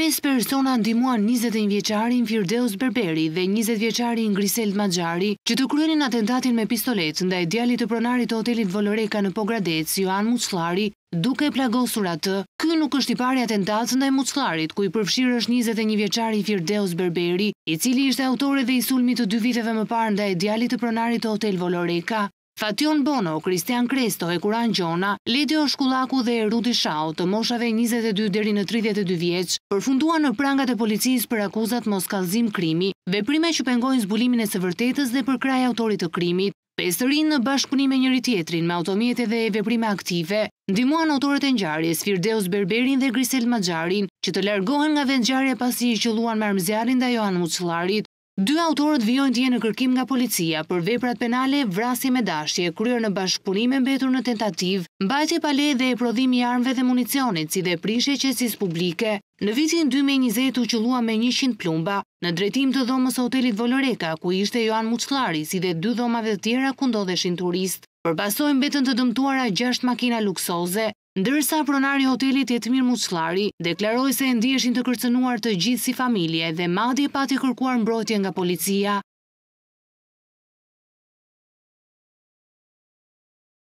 5 persona ndihmuan 21-vjeçarin Firdeus Berberi dhe 20-vjeçarin Grisel Maxhari që të kryenin atentatin me pistolet ndaj djalit të pronarit të hotelit Voloreka në Pogradec, Joan Muçllari, duke plagosur atë. Ky nuk është i pari atentat ndaj Muçllarit, ku i përfshirë është 21-vjeçari Firdeus Berberi, i cili ishte autori dhe i sulmit të 2 viteve më parë ndaj djalit të pronarit të hotel Voloreka. Fation Bono, Kristian Kresto e Kuran Gjona, Ledio Shkullaku dhe Rudi Shau, të moshave 22 deri në 32 vjeç, përfunduan në prangat e policisë për akuzat mos kallëzim krimi, veprime që pengojnë zbulimin e së vërtetës dhe për kraj autorit të krimit. 5 të rinë në bashkëpunim me njëri tjetrin me automjete dhe veprime aktive, ndihmuan autorët e ngjarjes Firdeus Berberin dhe Grisel Maxharin që të largohen nga vendngjarja pasi i qelluan me armëzjarrin ndaj Joan Muçllarit. 2 autorët vijojnë të jenë në kërkim nga policia për veprat penale, vrasje me dashje, kryer në bashkëpunim e mbetur në tentativë, mbajtje pa leje dhe prodhim i armëve dhe municionit, si dhe prishje qetësisë publike. Në vitin 2020 u qellua me 100 plumba në drejtim të dhomës së hotelit Voloreka, ku ishte Joan Muçllari, si dhe 2 dhomave të tjera ku ndodheshin turistë. Përpasoj mbetën të dëmtuara 6 makina luksoze, ndërsa pronari i hotelit Jetmir Muçllari deklaroi se ndiheshin të kërcënuar të gjithë si familje dhe madje pati kërkuar mbrojtje nga policia.